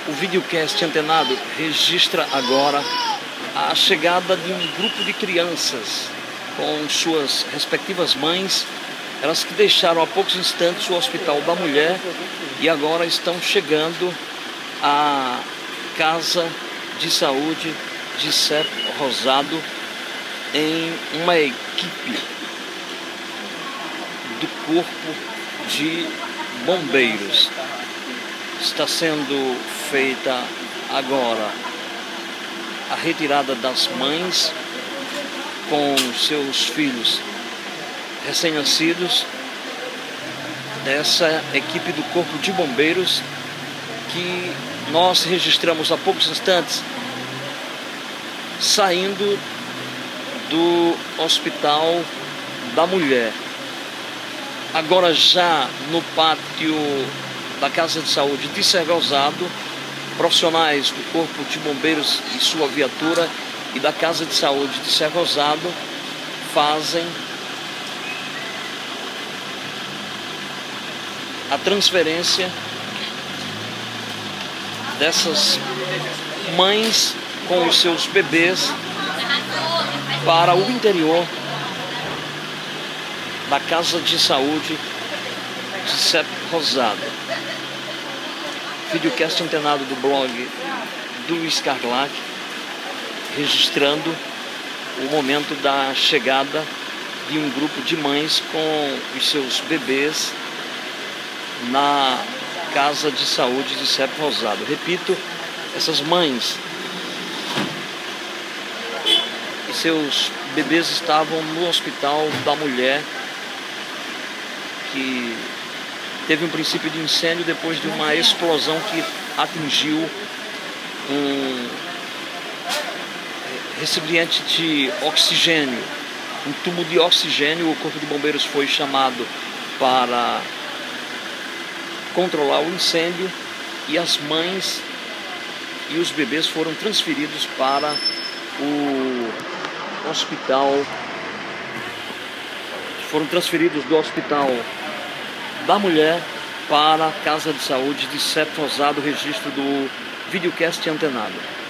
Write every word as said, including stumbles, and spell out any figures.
O videocast Antenado registra agora a chegada de um grupo de crianças com suas respectivas mães, elas que deixaram há poucos instantes o Hospital da Mulher e agora estão chegando à Casa de Saúde de Sepp Rosado em uma equipe do Corpo de Bombeiros. Está sendo feita agora a retirada das mães com seus filhos recém-nascidos dessa equipe do Corpo de Bombeiros que nós registramos há poucos instantes saindo do Hospital da Mulher. Agora já no pátio da Casa de Saúde de Sepp Rosado, profissionais do Corpo de Bombeiros e sua viatura e da Casa de Saúde de Sepp Rosado fazem a transferência dessas mães com os seus bebês para o interior da Casa de Saúde de Sepp Rosado. Videocast Antenado do blog do Luiz Carlac, registrando o momento da chegada de um grupo de mães com os seus bebês na Casa de Saúde de Sepp Rosado. Repito, essas mães e seus bebês estavam no Hospital da Mulher, que teve um princípio de incêndio depois de uma explosão que atingiu um recipiente de oxigênio, um tubo de oxigênio. O Corpo de Bombeiros foi chamado para controlar o incêndio e as mães e os bebês foram transferidos para o hospital, foram transferidos do Hospital da Mulher para a Casa de Saúde de Sepp Rosado, registro do videocast Antenado.